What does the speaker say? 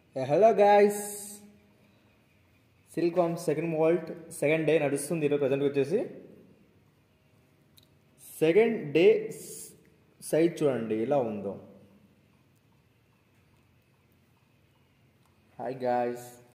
Hello guys, సిల్కామ్ second వాల్ట్ second day నడుస్తుంది. ఈరోజు ప్రజెంట్ వచ్చేసి సెకండ్ డే సైజ్ చూడండి ఎలా ఉందో. Hi guys.